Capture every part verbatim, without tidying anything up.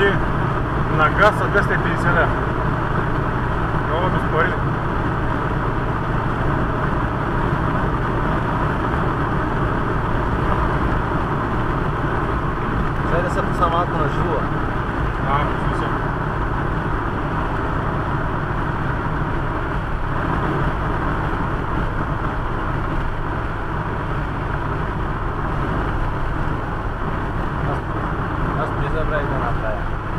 бензин на газ са двеста и петдесет лева. Много безпарили. Трябва да се пусна малко на живо. А, пусна се. Аз не забравих да направя.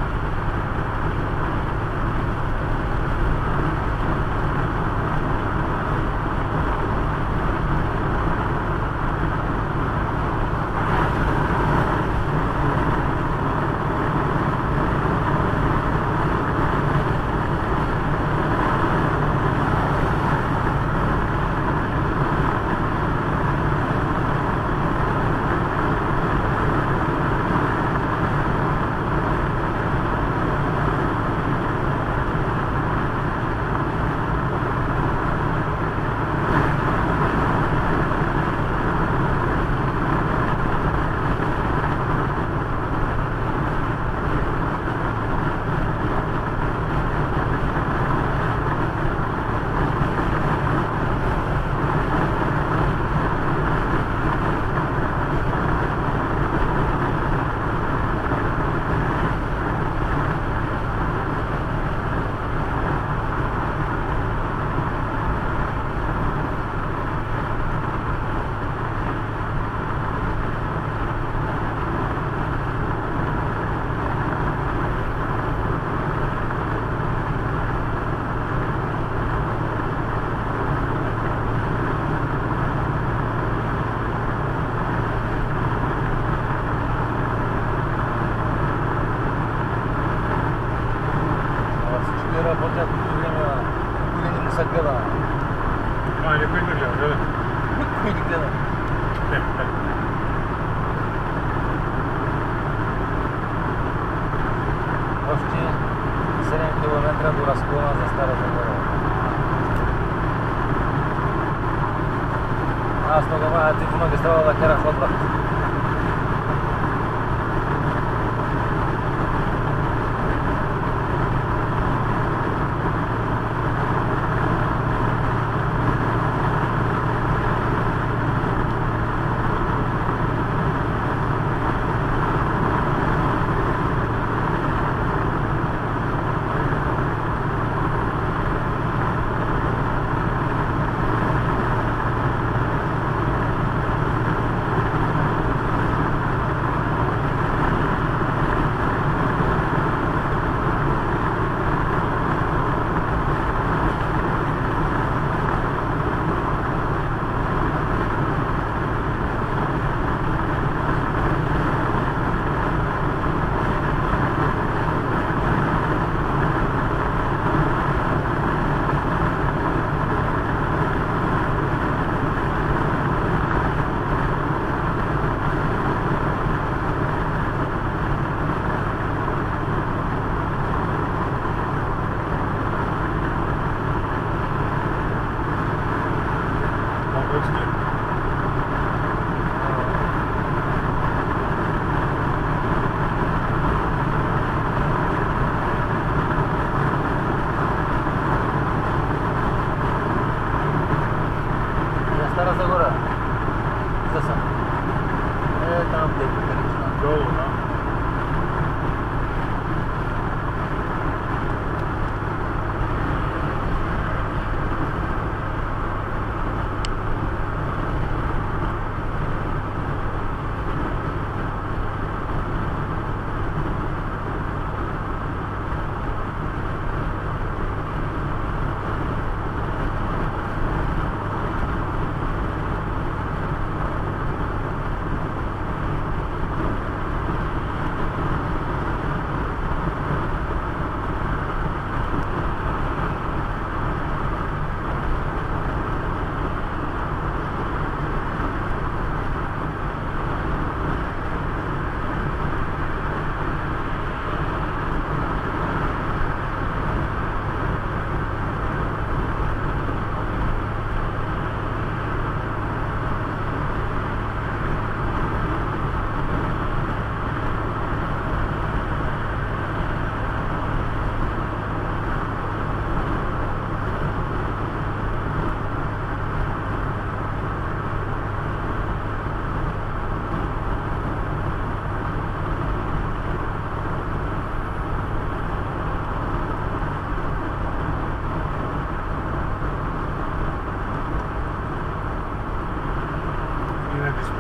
Работят по време, никой не му се гледа. А, никой не гледа, да? Никой не гледа. Още седем километра до разклона за Стара Загора. Аз тогава ти в магистрала да карах отврат.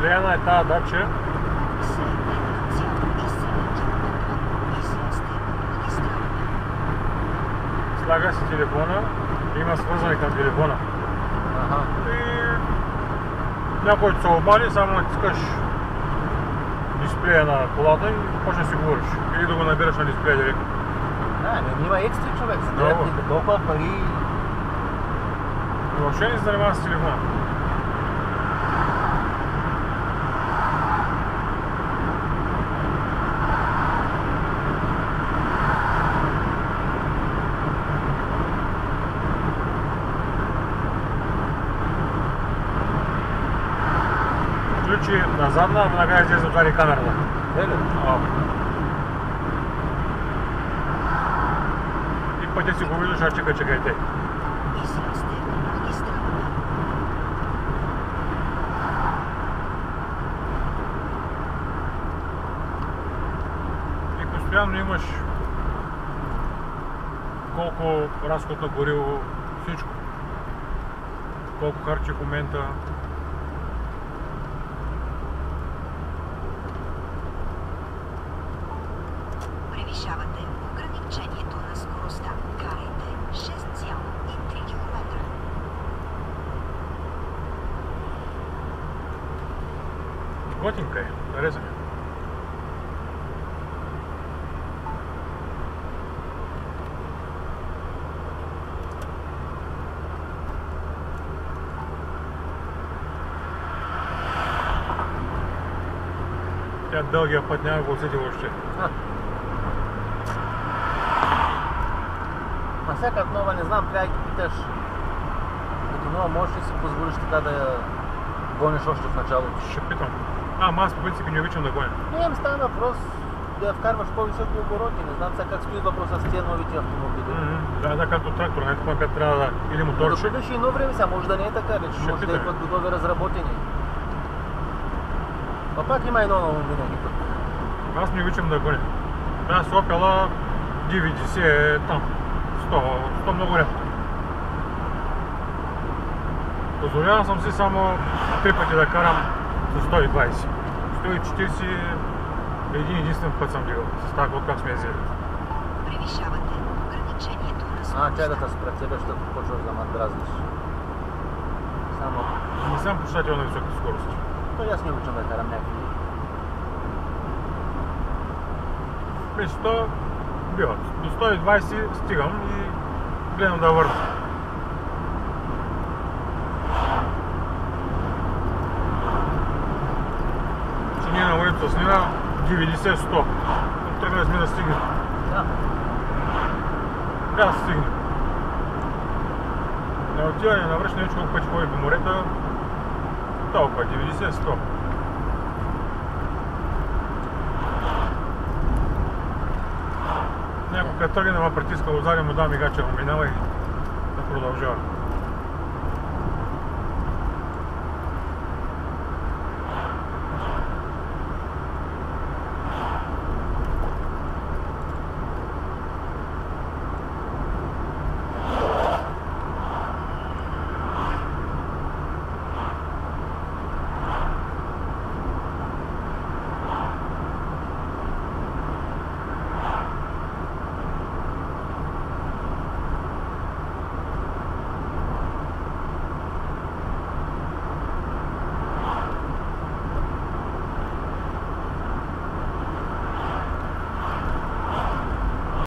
изплеяна е тази дача. Слага си телефона, има свързане към телефона. Ага. И някой се обади, само натискаш дисплея на колата и почне да си говориш. Или да го набираш на дисплея директно. Да, не има екстри човек, за Много. да толкова пари. Въобще не се занимава с телефона. Ключи на задна, веднага излезе отваря камерата. Еле? А. И пътя си го виждаш, а чека, чекайте. И постоянно имаш колко разход на гориво, всичко. Колко харчи в момента. Превишавате ограничението на скоростта. Карайте шест цяло и три километра. Готинка е, хареса ми. Тя дългия път няма го усети въобще. А. А сега като нова не знам, трябва да ги питаш. Като нова можеш ли си позволиш така да я гониш още в началото? Ще питам. А, ама аз по принцип не обичам да гоня. Не им става въпрос да я вкарваш по-високи обороти. Не знам сега как стои въпроса с тия новите автомобили. Mm-hmm. Да, да, както трактор, не така, като трябва да... Или моторче. Да беше едно време, сега може да не е така, че Ще може да питаме. имат готови разработени. А пак има едно ново винаги тук. Аз не обичам да гоня. Аз Opel ди деветдесет е там. сто, сто много рядко. Позволявам съм си само три пъти да карам с сто и двайсет. сто и четирийсет един единствен път съм дигал. С тази колко как сме ездили. Превишавате ограничението на А, скоростта. чай да те спрецелиш, да почваш да ме дразниш. Само... Не съм почитател на високи скорости. То и аз не обичам да карам някакви. При сто биват. До сто и двайсет стигам и гледам да върна. Че ние на улица с Нина деветдесет сто. Тръгнали сме да стигнем. Да. Трябва да стигнем. На отиване, на връщане, колко пъти ходим по морета, толкова, деветдесет сто. Някой като тръгне да ме притиска отзади, му дам мигача, му минава и да продължава.